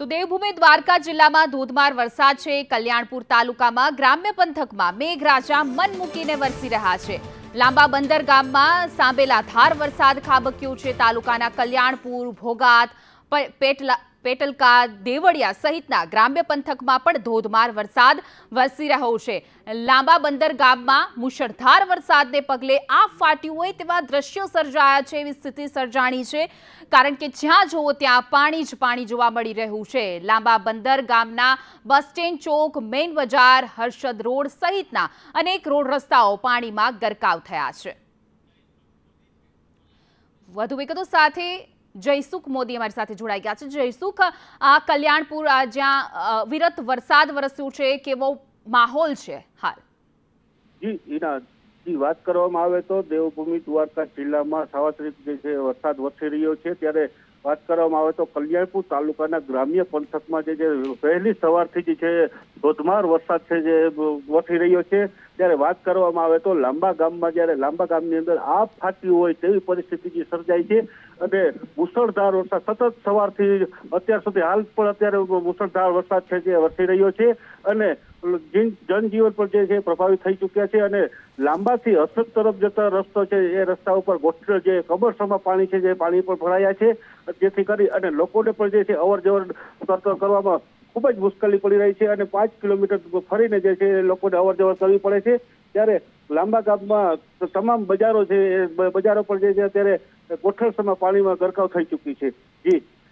તો દેવભૂમિ દ્વારકા જિલ્લામાં ધોધમાર વરસાદ છે। કલ્યાણપુર તાલુકામાં ગ્રામ્ય પંથકમાં મેઘરાજા મન મૂકીને વરસી રહ્યા છે। લાંબા બંદર ગામમાં સાંબેલાધાર વરસાદ ખાબક્યો છે। તાલુકાના કલ્યાણપુર, ભોગાત, પેટલકા, દેવળિયા સહિતના ગ્રામ્ય પંથકમાં પણ ધોધમાર વરસાદ વરસી રહ્યો છે। લાંબા બંદર ગામમાં મુશળધાર વરસાદને પગલે આબ ફાટ્યું હોય તેવા દ્રશ્યો સર્જાયા છે। એવી સ્થિતિ સર્જાણી છે, કારણ કે જ્યાં જુઓ ત્યાં પાણી જ પાણી જોવા મળી રહ્યું છે। લાંબા બંદર ગામના બસ સ્ટેન્ડ ચોક, મેઇન બજાર, હર્ષદ રોડ સહિતના અનેક રોડ રસ્તાઓ પાણીમાં ગરકાવ થયા છે। વધુ વિગતો સાથે જયસુખ મોદી અમારી સાથે જોડાઈ ગયા છે। જયસુખ, આ કલ્યાણપુર જ્યાં વિરત વરસાદ વરસ્યો છે, કેવો માહોલ છે હાલ? જી ઈના જી વાત કરવામાં આવે તો દેવભૂમિ દ્વારકા જિલ્લામાં સાર્વત્રિક જે છે વરસાદ વરસી રહ્યો છે। ત્યારે વાત કરવામાં આવે તો કલ્યાણપુર તાલુકાના ગ્રામ્ય પંથકમાં જે વહેલી સવારથી જ છે ધોધમાર વરસાદ છે જે વરસી રહ્યો છે। ત્યારે વાત કરવામાં આવે તો લાંબા ગામમાં જ્યારે લાંબા ગામની અંદર આબ ફાટ્યું હોય તેવી પરિસ્થિતિ સર્જાઈ છે અને મુશળધાર વરસાદ સતત સવારથી અત્યાર સુધી હાલ પણ અત્યારે મુશળધાર વરસાદ છે જે વરસી રહ્યો છે અને જનજીવન પર જે છે પ્રભાવિત થઈ ચૂક્યા છે અને લાંબાથી હર્ષદ તરફ જતા રસ્તો છે એ રસ્તા ઉપર ગોઠવેલ જે કમરસમાં પાણી છે જે પાણી પર ભરાયા છે, જેથી કરી અને લોકોને પણ જે છે અવર જવર કરવામાં ખૂબ જ મુશ્કેલી પડી રહી છે અને 5 કિલોમીટર ફરીને જે છે લોકોને અવર જવર કરવી પડે છે। ત્યારે લાંબા ગામમાં તમામ બજારો છે એ બજારો પર જે છે અત્યારે ગોઠણસમાં પાણીમાં ગરકાવ થઈ ચૂકી છે। જી